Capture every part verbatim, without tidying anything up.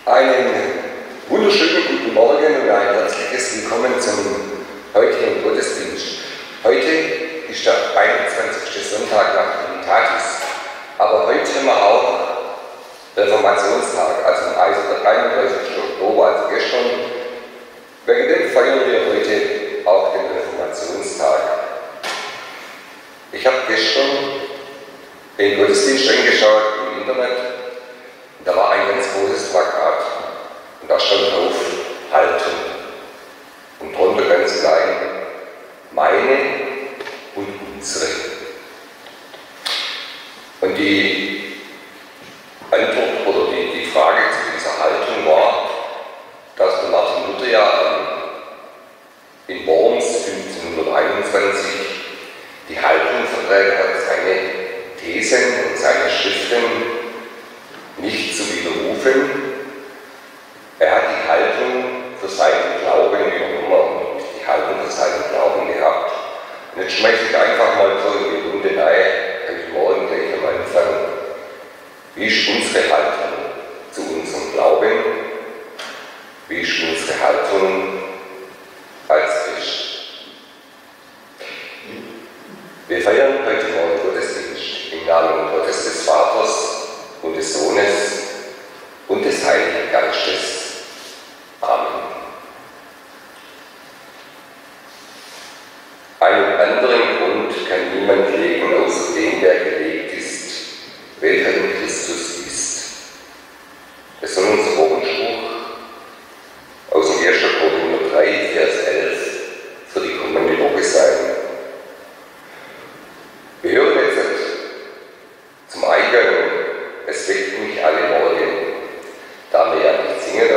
Einen wunderschönen guten Morgen und ein herzliches Willkommen zum heutigen Gottesdienst. Heute ist der einundzwanzigste Sonntag nach Trinitatis, aber heute haben wir auch Reformationstag, also am einunddreißigsten Oktober, also gestern. Wegen dem feiern wir heute auch den Reformationstag. Ich habe gestern den Gottesdienst angeschaut im Internet. Da war ein ganz großes Plakat und da stand drauf Halten und drunter ganz klein meine und unsere. Und die Antwort oder die, die Frage zu dieser Haltung war, dass der Martin Luther ja in Worms fünfzehnhunderteinundzwanzig die Haltung vertreten hat, seine Thesen und seine Schriften nicht zu widerrufen. Er hat die Haltung für seinen Glauben übernommen und die Haltung für seinen Glauben gehabt. Und jetzt schmeiße ich einfach mal so in die Runde rein, heute Morgen gleich am Anfang. Wie ist unsere Haltung zu unserem Glauben? Wie ist unsere Haltung als Christ? Wir feiern heute Morgen Gottesdienst im Namen Gottes des Vaters und des Sohnes und des Heiligen Geistes. Amen. Einen anderen Grund kann niemand legen, außer dem, der gelegt ist, welcher in Christus ist. Das soll unser Wochenspruch aus dem ersten Korinther drei, Vers elf für die kommende Woche sein. Wir hören jetzt zum Eingang, es weckt mich alle Morgen, da wir ja nicht singen,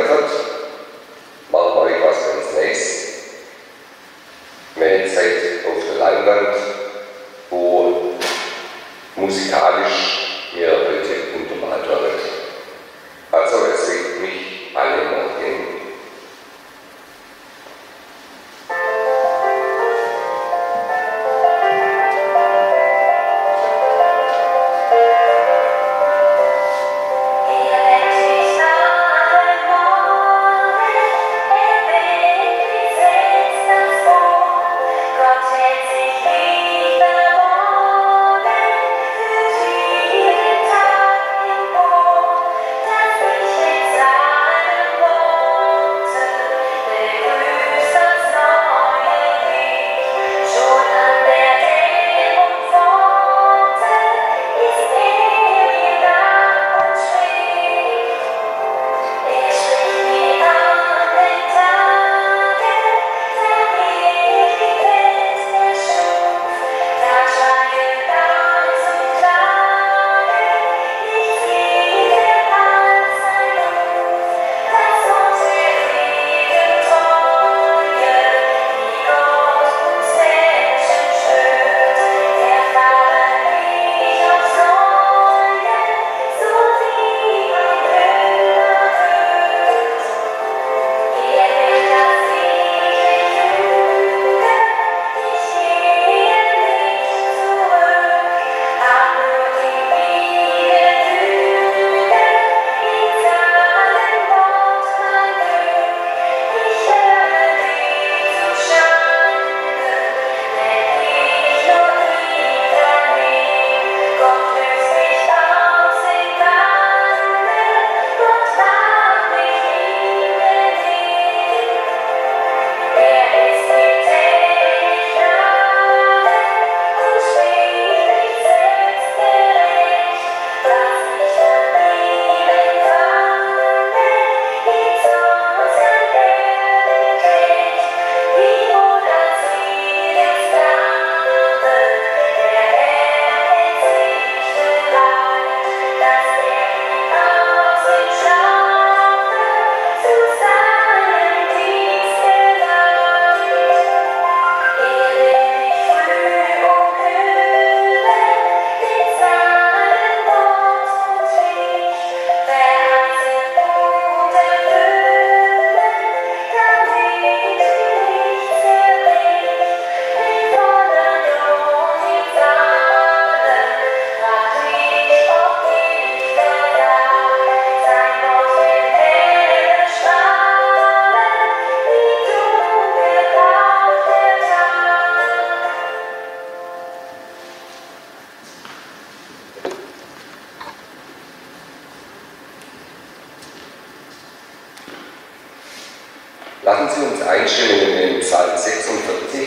Lassen Sie uns einstimmen in den Psalm sechsundvierzig.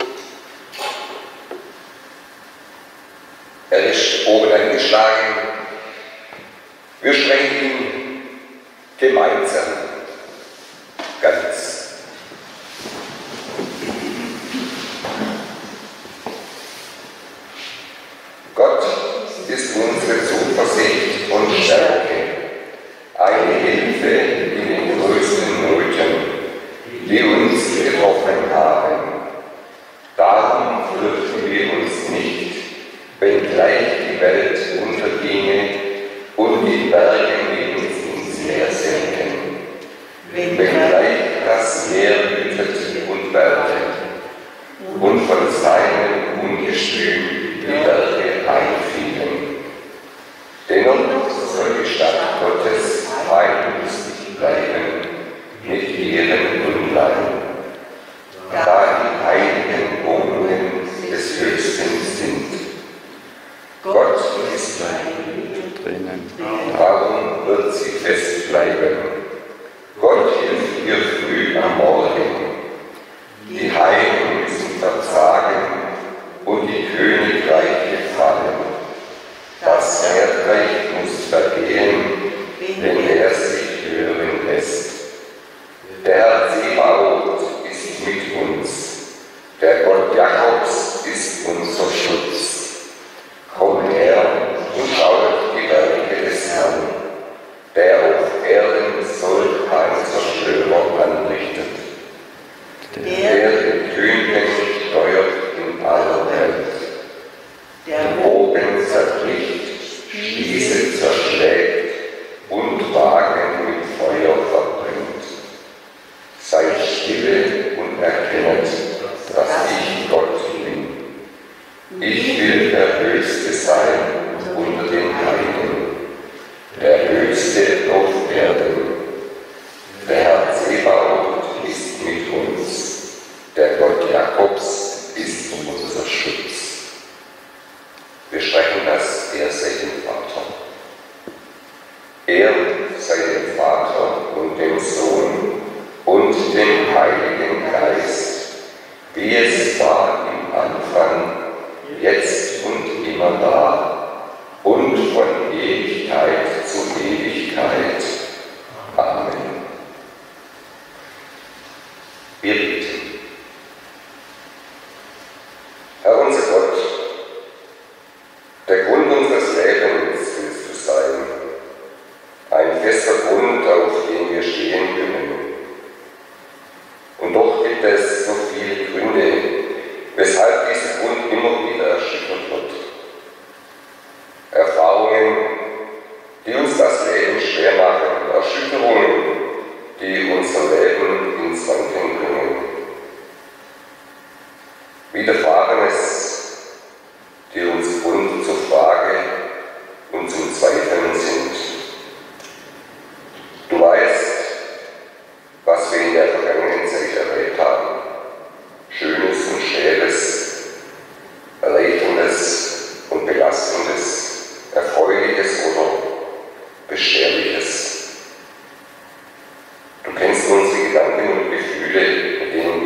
Er ist oben angeschlagen. Wir sprechen ihn gemeinsam ganz. Gott ist unsere Zuversicht und Stärke, eine Hilfe in den größten Nöten, die uns getroffen haben. Darum fürchten wir uns nicht, wenngleich die Welt unterginge und die Berge neben uns Meer senken, wenngleich das Meer wütet und wertet und von seinem Ungestüm die Berge einfielen. Dennoch soll die Stadt Gottes heillustig bleiben, mit ihren Grundlagen, da die heiligen Wohnungen des Höchsten sind. Gott ist drinnen, darum wird sie fest bleiben. Gott hilft ihr früh am Morgen. Die Heiden müssen verzagen und die Königreiche fallen. Das Erdreich muss vergehen, wenn er sich hören lässt. Der Herr Zebaoth ist mit uns, der Gott Jakobs ist unser Schutz. Kommt her und schaut die Werke des Herrn, der auf Erden solch ein Zerstörer anrichtet, der den Tönkönig steuert in aller Welt, der Bogen zerbricht, Spieße zerschlägt und Wagen mit Feuer verbrennt. Seid stille und erkennet, dass ich Gott bin. Ich will der Höchste sein unter den Heiden, der Höchste auf Erden. Der Herr Zebaoth ist mit uns, der Gott Jakobs ist unser Schutz. Wir sprechen das, er sei dem Vater. Er sei dem Vater und dem Sohn und dem Heiligen Geist, wie es war im Anfang, jetzt und immer da und von Ewigkeit zu Ewigkeit. Amen. Wir beten. Herr unser Gott, der Grund unseres Lebens willst du sein, ein fester Grund, auf dem wir stehen können. Und doch gibt es so viele Gründe, weshalb dieser Grund immer wieder erschüttert wird. Erfahrungen, die uns das Leben schwer machen, Erschütterungen, die unser Leben ins Wanken bringen. Widerfahrenes, die uns Grund zur Frage und zum Zweifeln sind. Du weißt, was wir in der vergangenen Zeit erlebt haben. Schönes und Schweres, Erleiderndes und Belastendes, Erfreuliches oder Beschwerliches. Du kennst unsere Gedanken und Gefühle, mit denen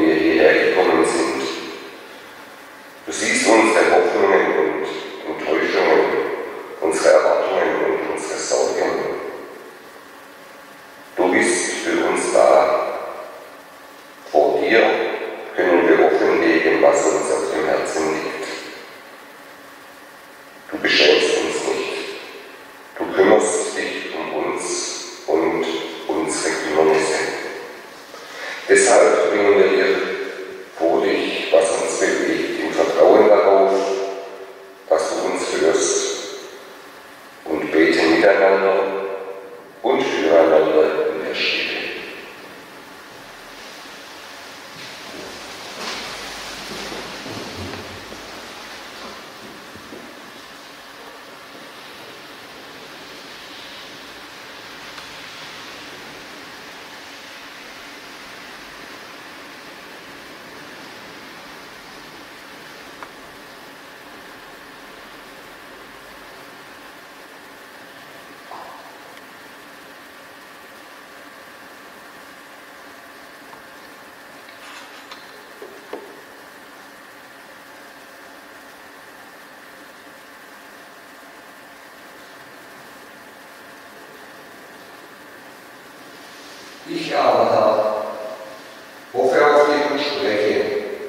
Ich aber, Herr, hoffe auf dich und spreche.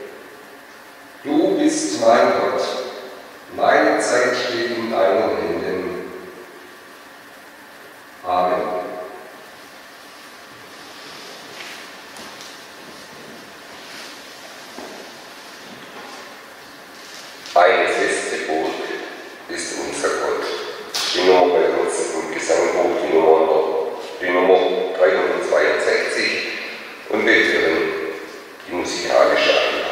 Du bist mein Gott, meine Zeit steht in deinen Händen. Amen. Eine feste Burg ist unser Gott. Die Nummer bei uns im Gesangbuch, die Nummer, die Nummer dreihundertzweiundsechzig, und wir hören die musikalische Einlage.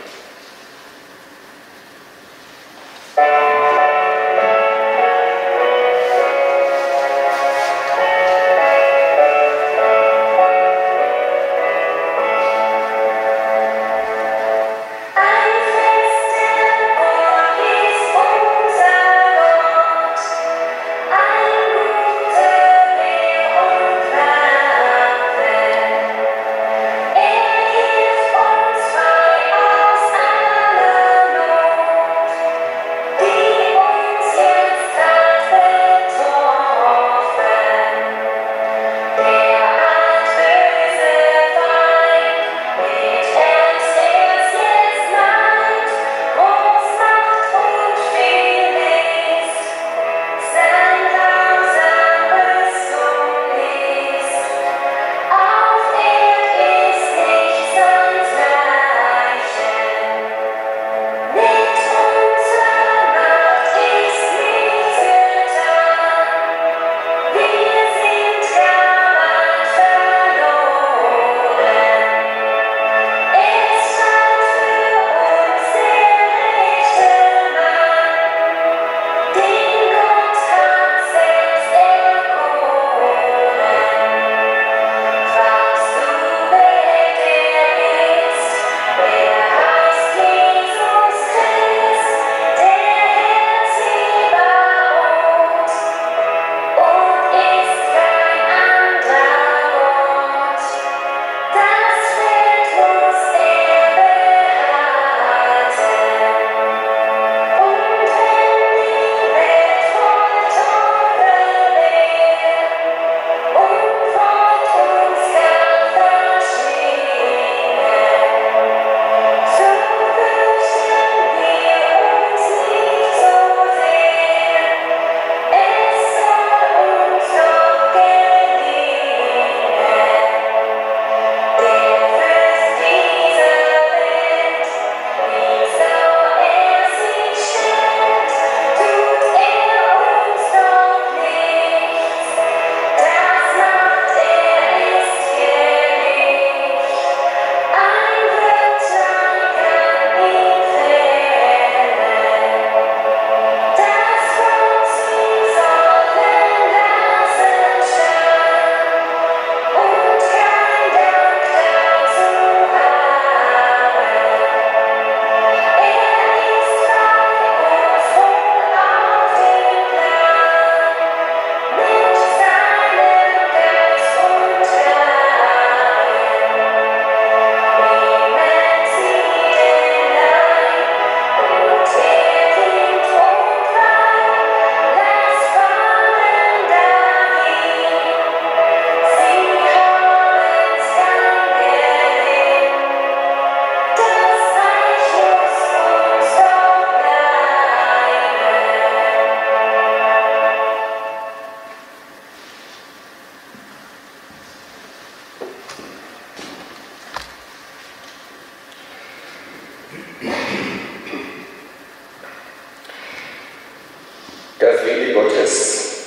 Der Friede Gottes,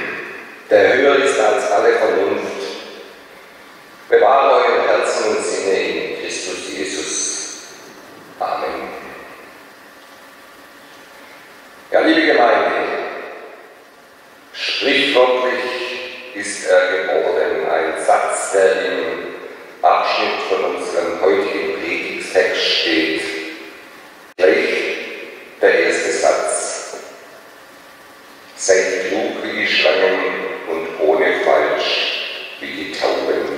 der höher ist als alle Vernunft, bewahre eure Herzen und Sinne in Christus Jesus. Amen. Ja, liebe Gemeinde, sprichwörtlich ist er geworden, ein Satz, der im Abschnitt von unserem heutigen Predigtext steht. Gleich der erste Satz. Seid klug wie die Schlangen und ohne Falsch wie die Tauben.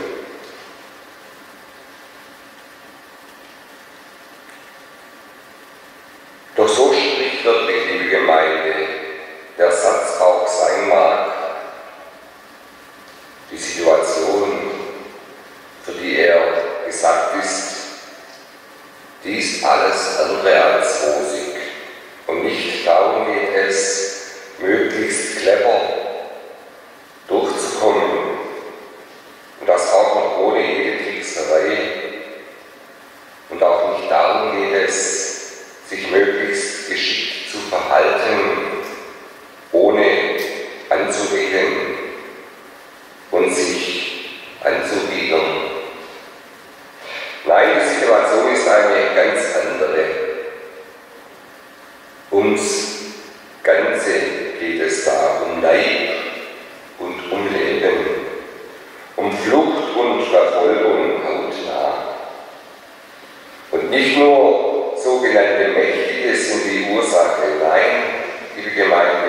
Doch so sprichwörtlich, liebe Gemeinde, der Satz auch sein mag, die Situation alles andere als rosig. Und nicht darum geht es, möglichst clever durchzukommen. Und das auch noch ohne jede Trickserei. Und auch nicht darum geht es, sich möglichst geschickt zu verhalten, ohne anzuecken und sich anzubiedern. Nein, die Situation ist eine ganz andere. Ums Ganze geht es da, um Leib und um Leben, um Flucht und Verfolgung hautnah. Und nicht nur sogenannte Mächtige sind die Ursache, nein, liebe Gemeinde,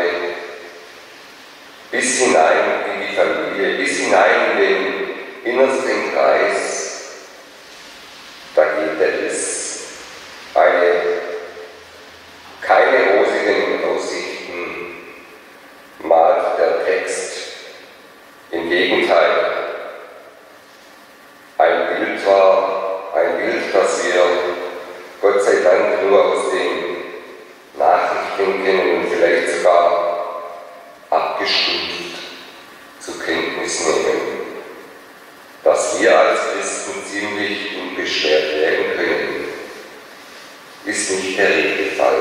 bis hinein in die Familie, bis hinein in den innersten Kreis, da geht es eine, keine rosigen Aussichten malt der Text. Im Gegenteil, ein Bild war ein Bild, das wir Gott sei Dank nur aus den Nachrichten kennen und vielleicht sogar abgestumpft zur Kenntnis nehmen, dass wir als Christen ziemlich unbeschwert leben können, ist nicht der Regelfall.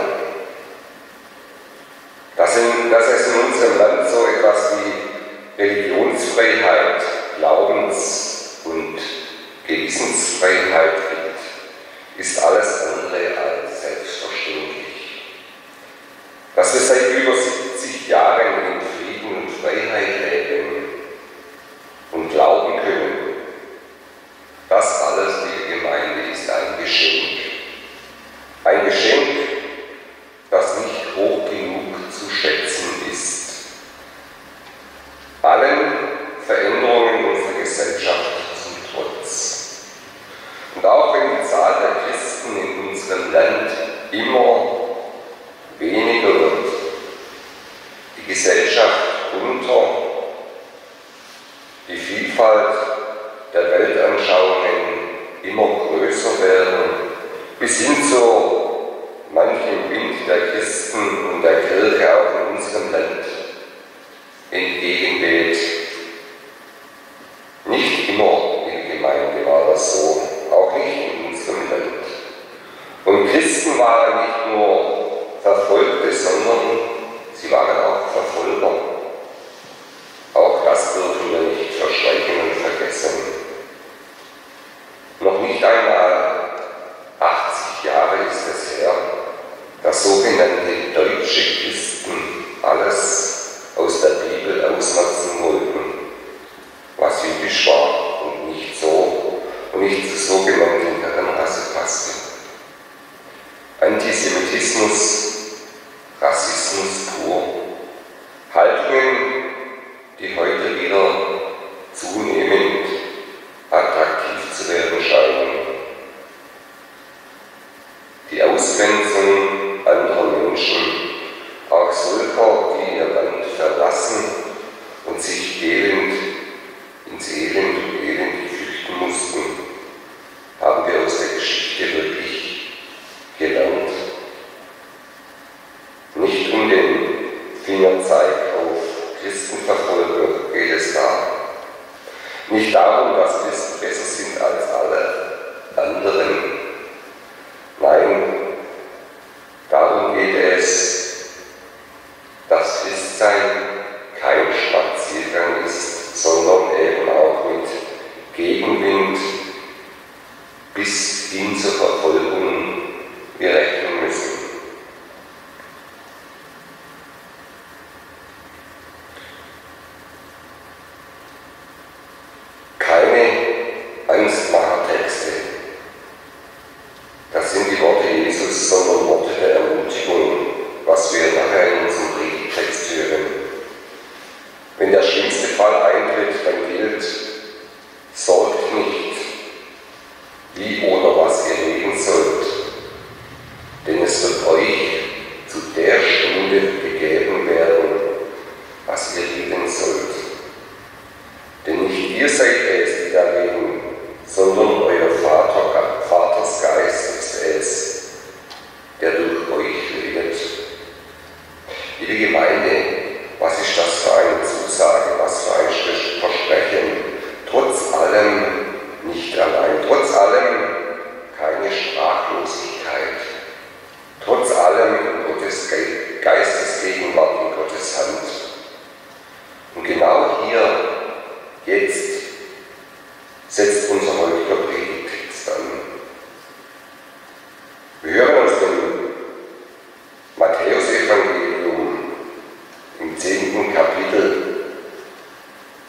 Dass, in, dass es in unserem Land so etwas wie Religionsfreiheit, Glaubens- und Gewissensfreiheit gibt, ist alles andere als selbstverständlich. Dass wir seit über siebzig Jahren in Frieden und Freiheit leben und glauben können, das alles, liebe Gemeinde, ist ein Geschenk. Ein Geschenk, das nicht hoch genug zu schätzen ist. Allen Veränderungen unserer Gesellschaft zum Trotz. Und auch wenn die Zahl der Christen in unserem Land immer weniger wird, die Gesellschaft unter, die Vielfalt der Weltanschauungen immer größer werden, bis hin zu manchem Wind der Christen und der Kirche auch in unserem Land entgegenweht. Nicht immer in der Gemeinde war das so, auch nicht in unserem Land. Und Christen waren nicht nur Verfolgte, sondern sie waren auch Verfolger. Auch das dürfen wir nicht verschweigen und vergessen. Noch nicht einmal achtzig Jahre ist es her, dass sogenannte deutsche Christen alles aus der Bibel ausnutzen wollten, was jüdisch war und nicht so und nicht zur sogenannten Herrenrasse passte. Antisemitismus, Rassismus pur, Haltungen, die heute wieder zunehmend attraktiv zu werden scheinen. Die Ausgrenzung anderer Menschen, auch solcher, die ihr Land verlassen und sich elend ins Elend und Elend flüchten mussten, haben wir aus der Geschichte wirklich gelernt. Nicht um den Fingerzeig auf Christenverfolger geht es da. Nicht darum, dass Christen besser sind als alle anderen. Nein, darum geht es, dass Christsein kein Spaziergang ist, sondern eben auch mit Gegenwind bis hin zur Verfolgung wir rechnen müssen. Keine Angstmachertexte. Das sind die Worte Jesus, sondern Worte der Ermutigung, was wir nachher in unserem Predigtext hören. Wenn der schlimmste Fall eintritt, dann gilt, sorgt nicht, wie oder was ihr reden sollt, denn es wird euch zu der Stunde gegeben werden, was ihr reden sollt. Denn nicht ihr seid es, die da reden, sondern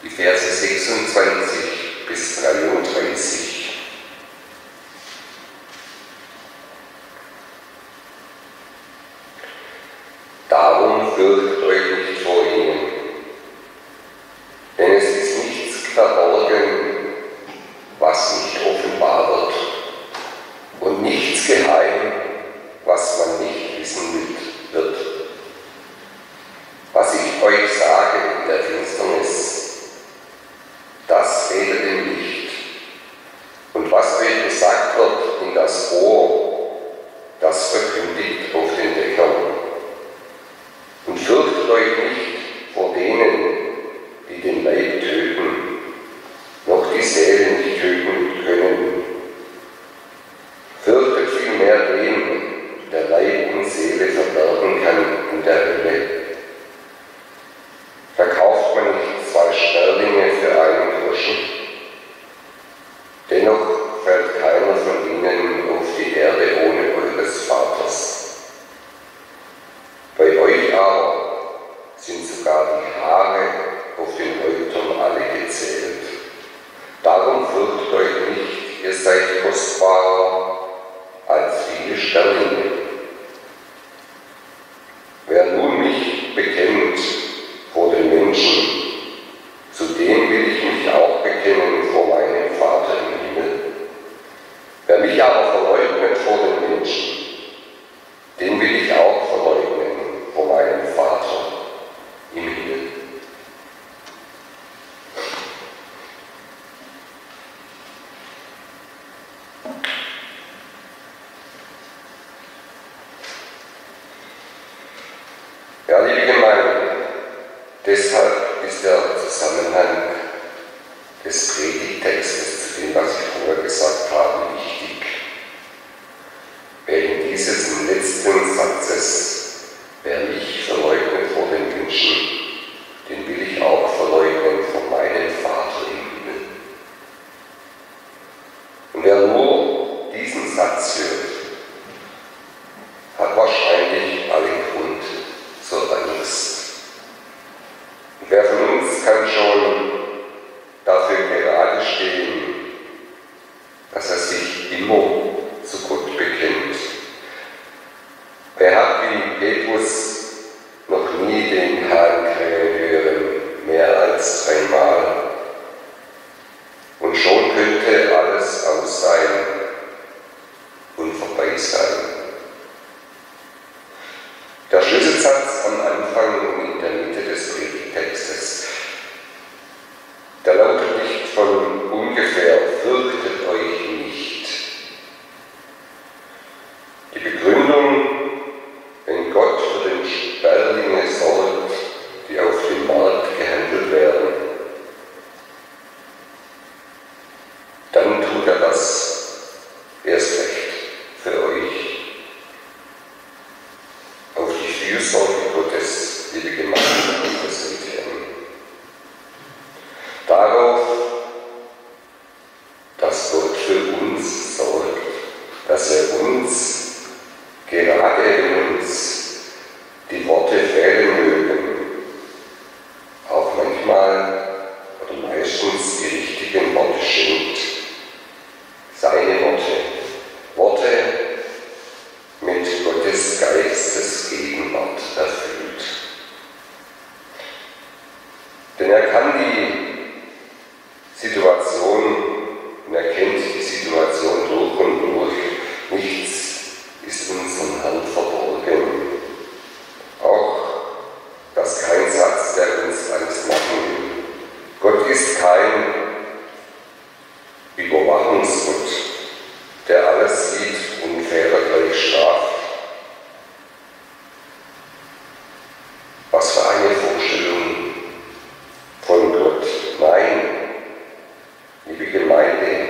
die Verse sechsundzwanzig bis dreiunddreißig. Darum fürchtet euch nicht vor ihnen, denn es ist nichts verborgen, was nicht offenbar wird, und nichts geheim, was man nicht wissen wird. Was ich euch sage in der Finsternis, das redet im Licht, und was euch gesagt wird in das Ohr, das verkündigt auf den Dächern. Und fürchtet euch nicht vor denen, die den Leib töten, noch die Seelen nicht töten können. Fürchtet vielmehr den, der Leib und Seele verderben kann in der Hölle. Verkauft man nicht zwei Sterlinge für einen Groschen? Dennoch fällt keiner von ihnen auf die Erde ohne eures Vaters. Bei euch aber sind sogar die Haare auf den Häuptern alle gezählt. Darum fürchtet euch nicht, ihr seid kostbarer als viele Sterlinge. Wer nun mich bekennt vor den Menschen, zu dem will ich mich auch bekennen vor meinem Vater im Himmel. Wer mich aber verleugnet vor den Menschen, den will ich auch verleugnen vor meinem Vater im Himmel. Ja, liebe Gemeinde, deshalb ist der Zusammenhang des Predigtextes zu dem, was ich vorher gesagt habe, wichtig. Wegen dieses letzten Satzes: Wer mich verleugnet vor den Menschen, den will ich auch verleugnen vor meinem Vater im Himmel. Und wer nur diesen Satz hört, hat wahrscheinlich allen Grund zur Angst. Und wer von uns kann schon dafür gerade stehen, dass er sich immer zu Gott bekennt? Wer hat wie Petrus noch nie den Herrn krähen hören, mehr als dreimal? Und schon könnte alles aus sein und vorbei sein. Der Schlüsselsatz am Anfang und in der Mitte des Predigtextes, der lautet nicht von ungefähr: Fürchtet euch nicht. Die Begründung: Wenn Gott für den Sperlinge sorgt, die auf dem Markt gehandelt werden, dann tut er das erst recht für euch. Auf die Fürsorge Gottes, liebe Gemeinde, präsentieren. Darauf, dass Gott für uns sorgt, dass er uns, gerade in uns, die Worte fehlen mögen, auch manchmal oder meistens die richtigen Worte schenkt. Seine Worte, Worte mit Gottes Geistes Gegenwart erfüllt. Denn er kann die Situation und er kennt die Situation durch und durch. Nichts ist unserem Herrn verborgen. Auch, dass kein Satz, der uns Angst machen will. Gott ist kein Überwachungsgott, der alles sieht und Fehler gleich straft. Was für eine Vorstellung von Gott. Nein, liebe Gemeinde,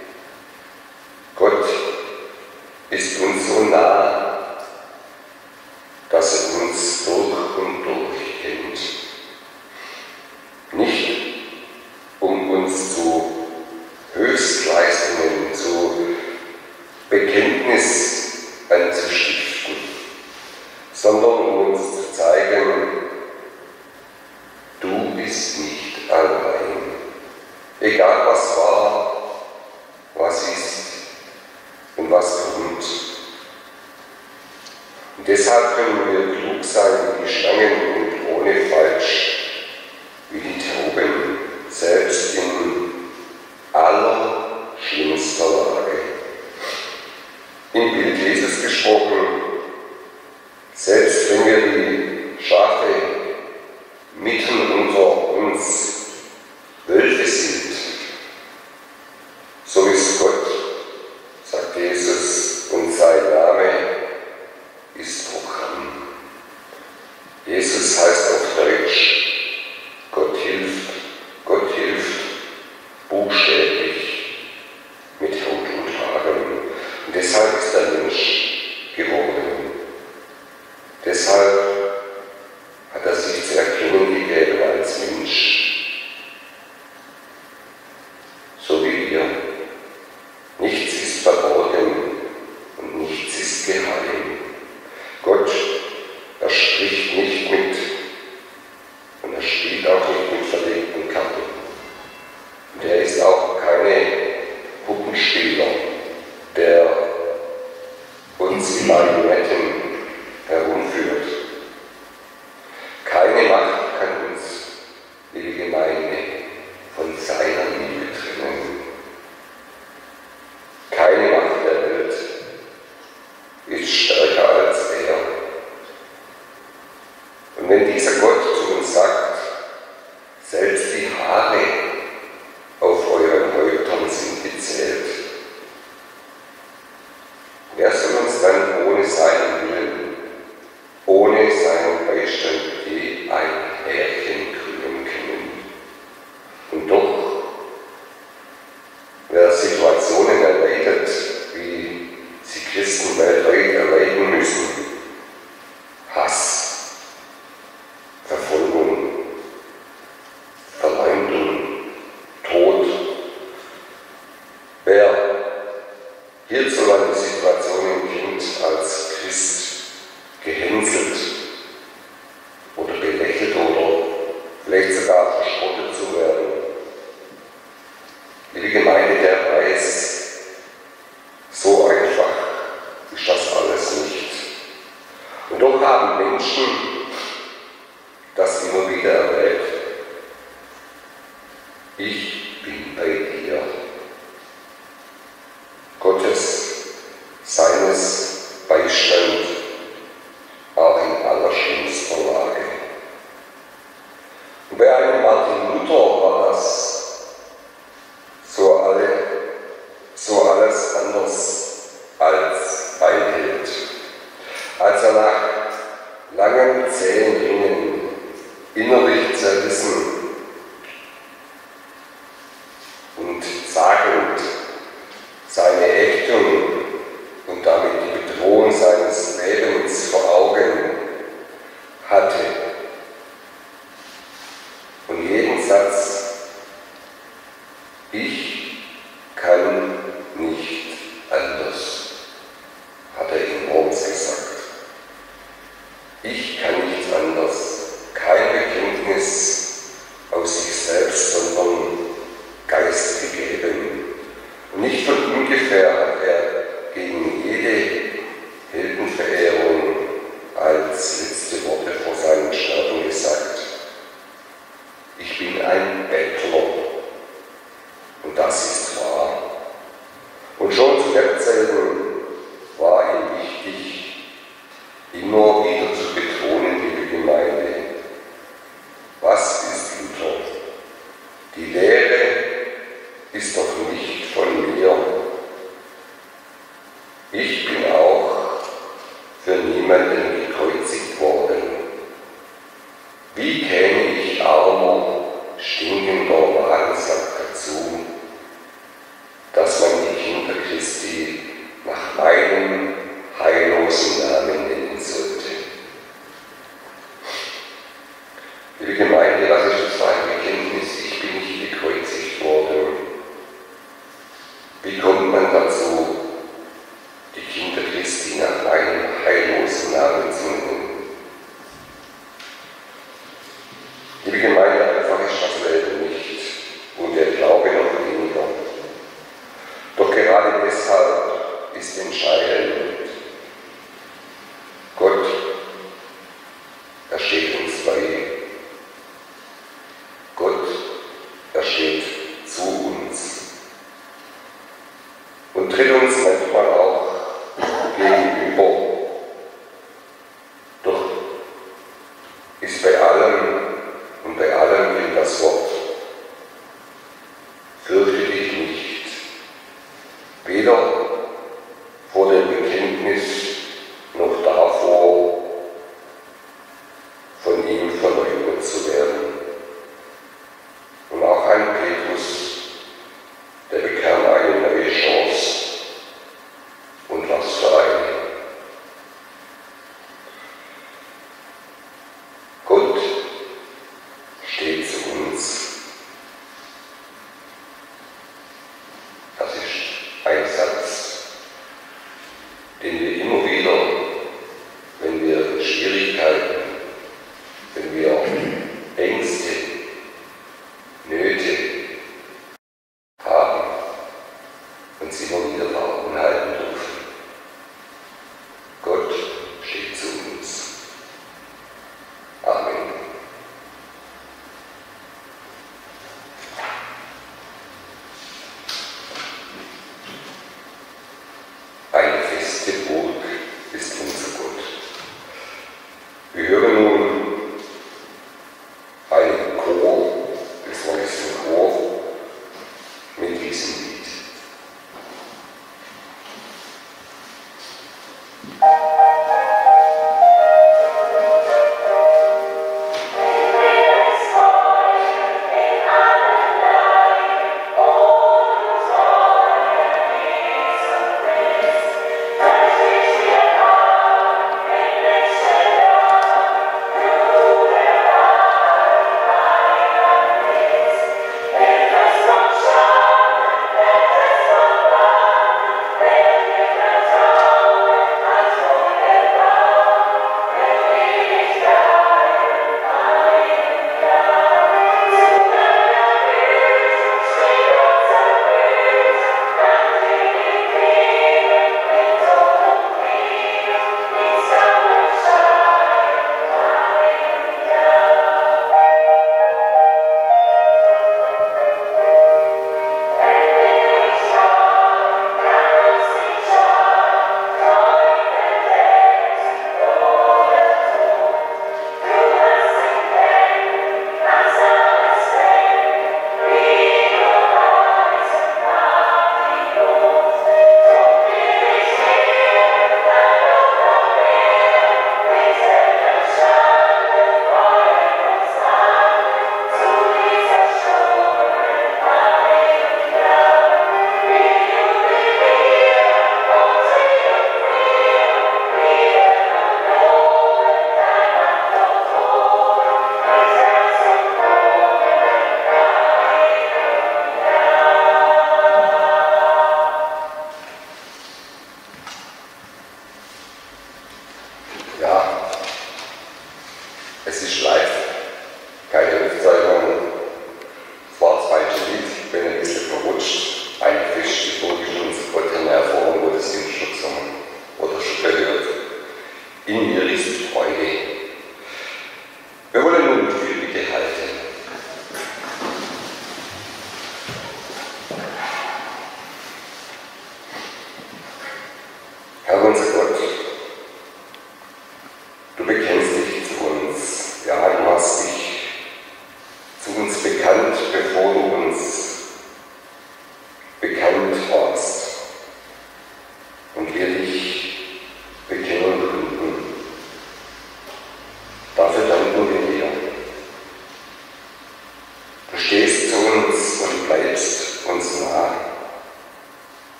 Gott ist uns so nah, dass er uns durch und durch kennt. Nicht um Egal was war, was ist und was kommt. Und deshalb können wir klug sein wie die Schlangen und ohne Falsch wie die Tauben, selbst in aller schlimmster Lage. Im Bild Jesus gesprochen, selbst wenn wir die Schafe mitten unter uns Wölfe sind, so ist Gott, sagt Jesus, und sein Name ist Programm. Jesus heißt auf Deutsch, Gott hilft, Gott hilft, buchstäblich, mit Haut und Haaren. Und deshalb ist er Mensch geworden. Deshalb hat er sich zu erkennen gegeben als Mensch. So wie wir. Nichts ist verborgen und nichts ist geheim. Gott, er spricht nicht mit und er spielt auch nicht mit verlegten Karten. Und er ist auch keine Puppenspieler, der uns in Marionetten herumführt. Keine Macht kann uns, liebe Gemeinde, von seiner Liebe trennen. Keine Macht der Welt ist stärker als er. Und wenn dieser Gott zu uns sagt, selbst die Haare auf euren Häuptern sind gezählt, wer soll uns dann ohne seinen Willen, ohne seinen Beistand je ein Härchen krümmen können? Und doch, wer Situationen erleidet, wie sie Christen weltweit erleiden müssen, Hass, Verfolgung, Verleumdung, Tod, wer hierzulande Situationen kennt, als Christ gehänselt oder belächelt oder vielleicht sogar verspottet zu werden. Liebe Gemeinde, der weiß, so einfach ist das alles nicht. Und doch haben Menschen das immer wieder erlebt. Ich bin bei dir. Gottes, seines Beistand, auch in allerschlimmster Lage. Und bei einem Martin Luther war das so, alle, so alles anders als ein Held. Als er nach langen, zähen Ringen innerlich zerrissen und zagend seine Ächtung und damit die Bedrohung seines Lebens vor Augen hatte und jeden Satz, ich kann nicht anders, hat er in Worms gesagt. Ich kann nicht anders, kein Bekenntnis aus sich selbst, sondern Geist gegeben. Und nicht von ungefähr hat er gegen jede Heldenverehrung als letzte Worte vor seinem Sterben gesagt, ich bin ein Bettler und das ist wahr. Und schon zu Lebzeiten war ihm wichtig, immer wieder zu betonen, liebe Gemeinde, was ist Luther? Die Lehre ist doch nicht von mir,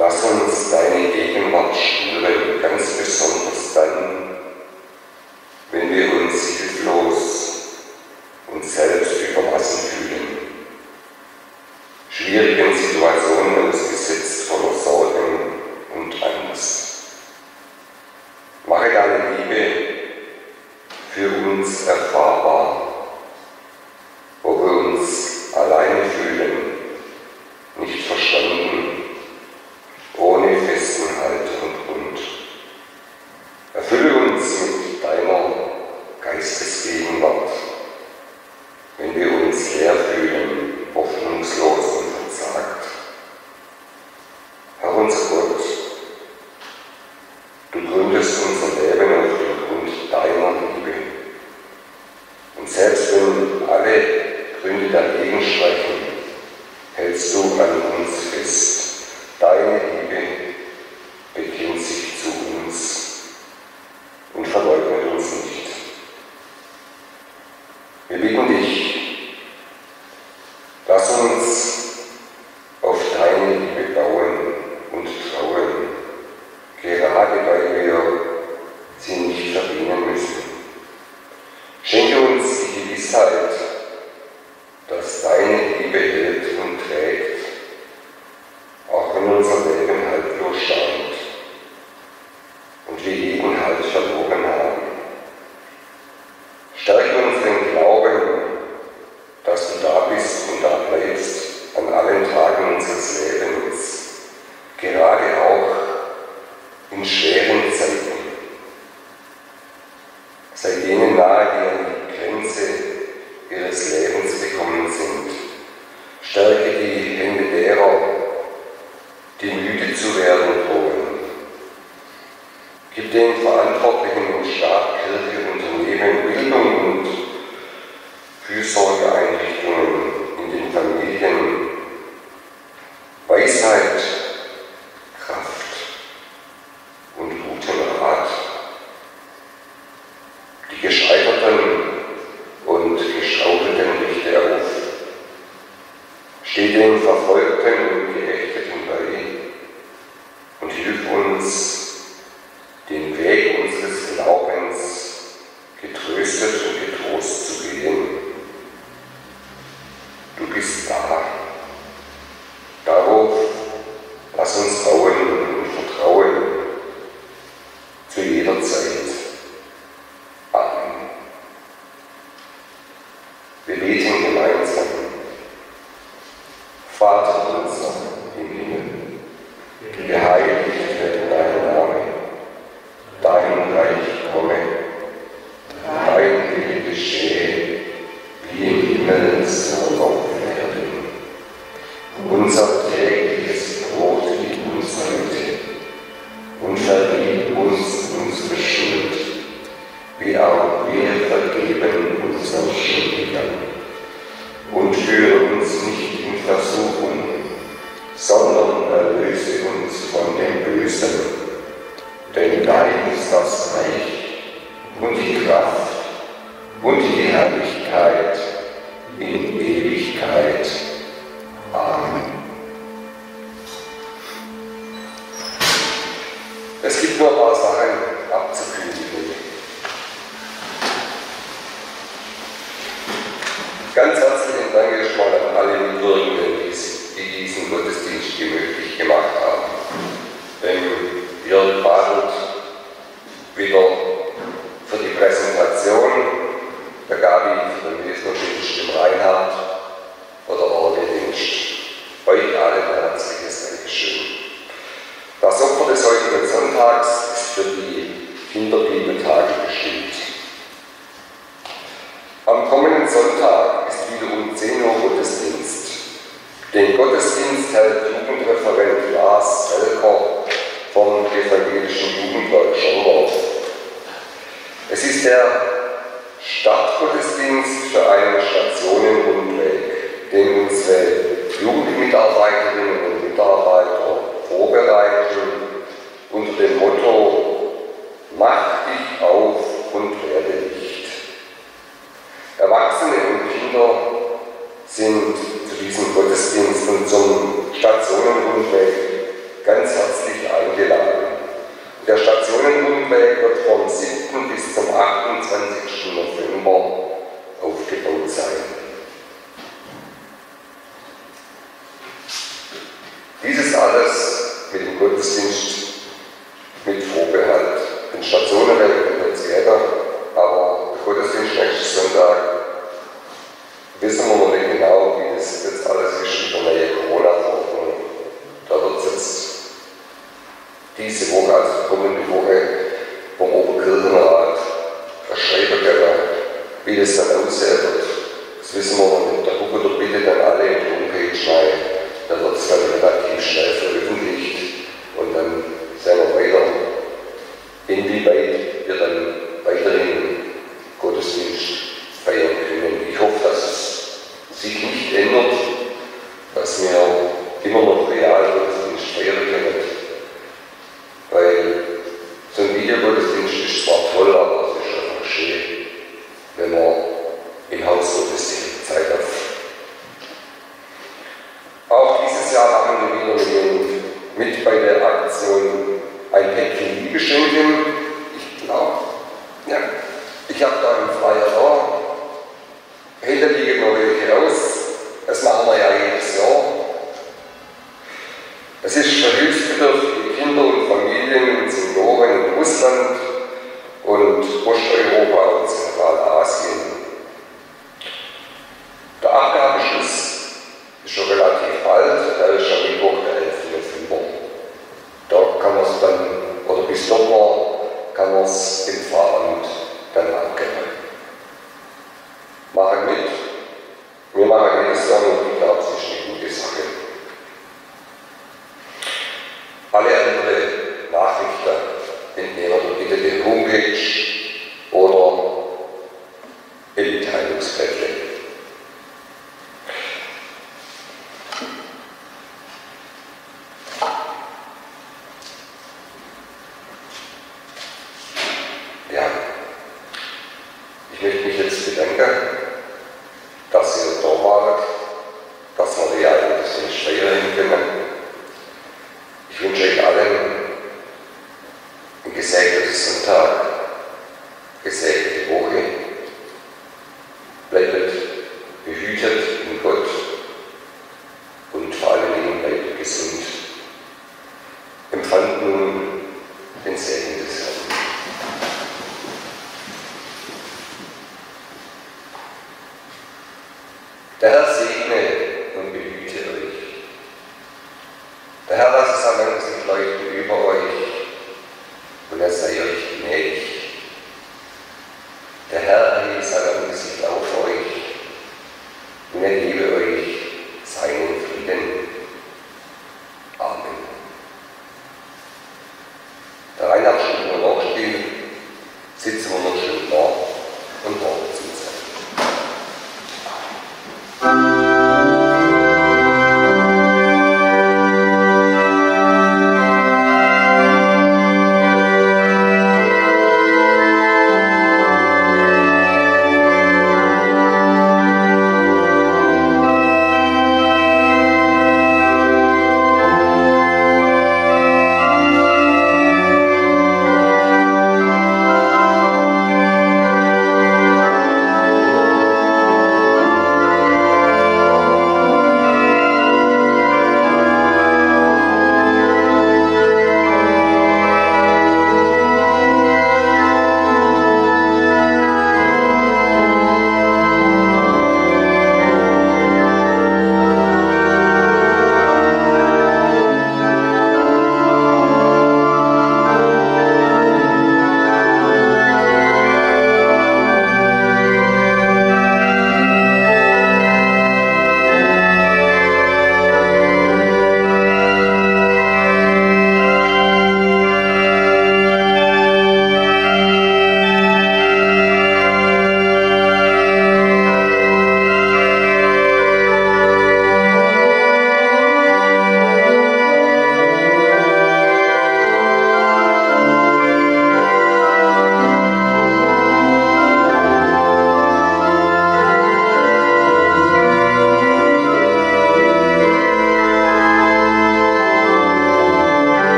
Lass uns deine Gegenwart spüren, ganz besonders dann, wenn wir uns hilflos und selbst überlassen fühlen, schwierigen Situationen ausgesetzt voller Sorgen und Angst. Mache deine Liebe für uns erfahrbar, wo wir uns alleine fühlen, nicht verstanden, ohne festen Halt und Grund. Erfülle uns mit deiner Geistesgegenwart, wenn wir uns leer fühlen, hoffnungslos und verzagt. Herr unser Gott, du gründest unser Leben auf dem Grund deiner Liebe. Und selbst wenn alle Gründe dagegen sprechen, hältst du an uns fest. Deine Liebe bekennt sich zu uns und verleugnet uns nicht. Wir bitten dich, lass uns auf deine Liebe bauen und trauen, gerade weil wir sie nicht verdienen müssen. Schenke uns die Gewissheit, dass deine Liebe hält und trägt, auch wenn unser Leben haltlos scheint und wir jeden Halt verloren haben. Stärke uns den Glauben, dass du da bist und da bleibst an allen Tagen unseres Lebens, gerade auch in schweren Zeiten. Sei denen nahe, die an die Grenze ihres Lebens gekommen sind. Stärke die Hände derer, die müde zu werden drohen. Gib den Verantwortlichen in Staat, Kirche, Unternehmen, Bildung und Fürsorgeeinrichtungen in den Familien Weisheit, Kraft und guten Rat. Die Gescheiterten und Geschaukelten richte auf. Steh den Verfolgten und Gerechteten bei und hilf uns, den Weg unseres Glaubens getröstet und getrost zu gehen. Du bist da. Darauf lass uns bauen und vertrauen, zu jeder Zeit. Amen. Wir beten gemeinsam. Vater unser im Himmel, geheiligt werde dein Name, dein Reich komme, dein Wille geschehe, wie im Himmel so auf Erden. Unser tägliches Brot gib uns heute und vergib uns unsere Schuld, wie auch wir vergeben unseren Schuldigern. Und führe uns nicht in Versuchung, sondern erlöse uns von dem Bösen. Denn dein ist das Reich und die Kraft und die Herrlichkeit in Ewigkeit. Amen. Es gibt nur ein paar Sachen abzukündigen. Ganz herzlichen Dank erstmal an alle Mitwirkenden, die diesen Gottesdienst hier möglich gemacht haben. Dem Jörg Badelt wieder für die Präsentation, der Gabi für den Lesnerdienst, dem Reinhard für den Orgeldienst. Euch allen ein herzliches Dankeschön. Das Opfer des heutigen Sonntags ist für die Kinderbibeltage bestimmt. Am kommenden Sonntag ist wieder um zehn Uhr Gottesdienst. Den Gottesdienst hält Jugendreferent Lars Welker vom Evangelischen Jugendwerk Schondorf. Es ist der Startgottesdienst für einen Stationenrundweg, den unsere Jugendmitarbeiterinnen und Mitarbeiter vorbereiten unter dem Motto: Mach dich auf und werde Licht. Erwachsene und Kinder sind zu diesem Gottesdienst und zum Stationenrundweg ganz herzlich eingeladen. Der Stationenrundweg wird vom siebten bis zum achtundzwanzigsten November aufgebaut sein. Dieses alles mit dem Gottesdienst mit Vorbehalt. Den Stationenweg wird es jeder, aber der Gottesdienst nächsten Sonntag wissen wir noch nicht genau, wie das jetzt alles ist mit der neuen Corona-Verordnung. Da wird es jetzt diese Woche, also die kommende Woche, vom Oberkirchenrat ein Schreiber geben, wie das dann aussehen wird. Das wissen wir noch nicht. Da gucken wir bitte dann alle in die Homepage rein. Da wird es dann relativ schnell veröffentlicht und dann sehen wir weiter, inwieweit wir dann weiterhin Gottesdienst feiern können. Ich hoffe, dass es sich nicht ändert, dass wir immer noch real Gottesdienst feiern können. Weil so ein Videogottesdienst ist zwar toll, aber es ist einfach schön, wenn man im Haus Gottes die Zeit hat. Auch dieses Jahr machen wir wieder mit bei der Aktion ein Päckchen Liebeschenken. Ich glaube, ja, ich habe da einen Flyer da. Hinter liegen noch welche aus. Das machen wir ja jedes Jahr. Es ist für hilfsbedürftige Kinder und Familien und Senioren in Russland und Osteuropa und Zentralasien. Der Abgabeschluss ist schon relativ bald, da ist schon Mittwoch, der elfte November. Da kann man es dann, oder bis Sommer kann man es im Pfarramt dann abgeben. Machen mit. Wir machen jedes Jahr und ich glaube, es ist eine gute Sache. Alle anderen Nachrichten entnehmen wir bitte die Homepage oder im Mitteilungsblättchen. Ja, ich möchte mich jetzt bedanken, dass ihr da wart, dass wir die ein bisschen feiern können. Ich wünsche euch allen einen gesegneten Sonntag, gesegnete Woche. Bleibt behütet in Gott und vor allen Dingen bleibt gesund. Empfangt nun den Segen des Herrn. Der Herr segne und behüte